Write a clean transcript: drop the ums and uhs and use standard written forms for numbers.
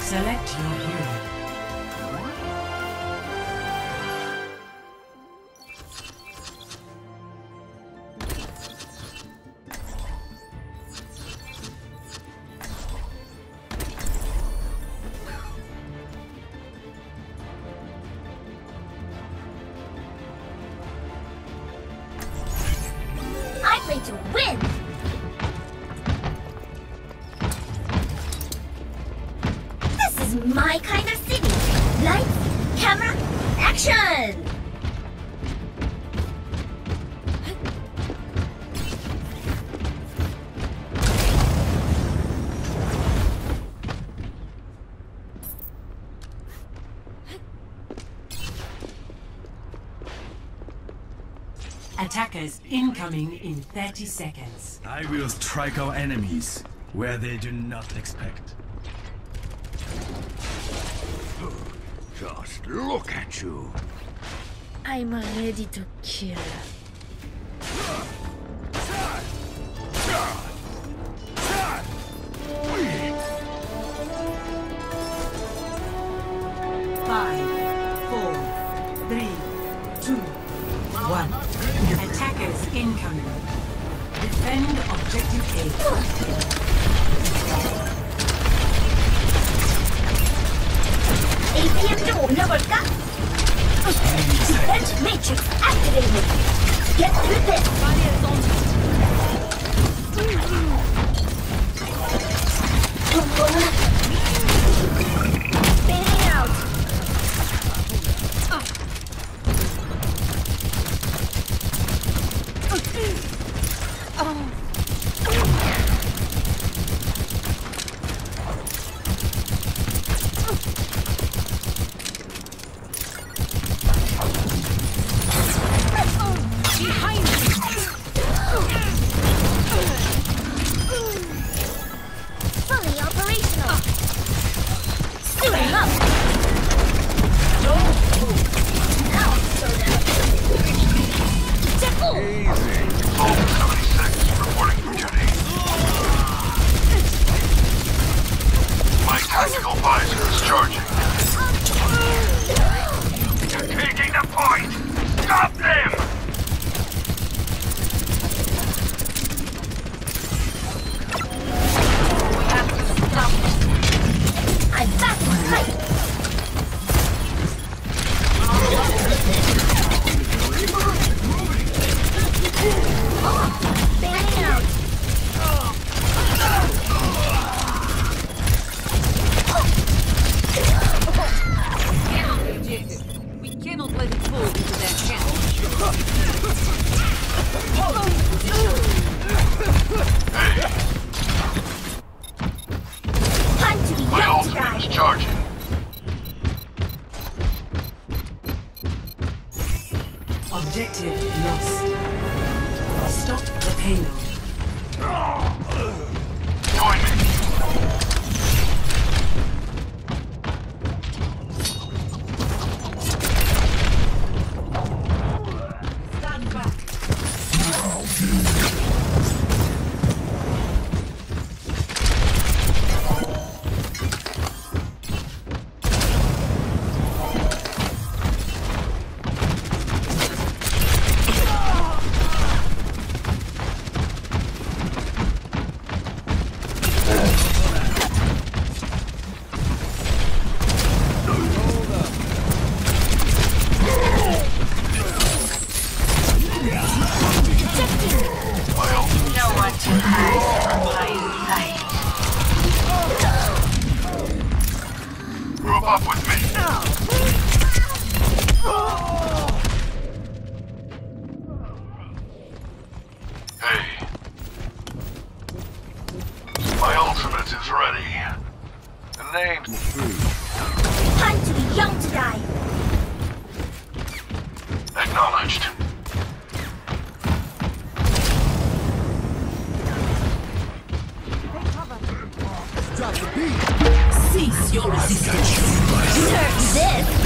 Select your hero. I play to win! This is my kind of city! Lights, camera, action! Attackers incoming in 30 seconds. I will strike our enemies where they do not expect. Just look at you. I'm ready to kill. 5, 4, 3, 2, 1. Attackers incoming. Defend objective A. APM 좀 올려볼까? Defense matrix activated. Get through this. Fading out. Fully operational. Suiting up. Now, so that. Easy. Home 76, reporting for duty. My tactical visor is charging. They're taking the point! Stop them! I'm back to fight. Fading out. We cannot let it fall into that channel. Time to be My young to ultimate die. is charging. Objective lost. Stop the payload. Join me. Stand back. Group up with me. Hey. My ultimate is ready. The name's Time to be young to die. acknowledged. Cease your resistance. Serve this.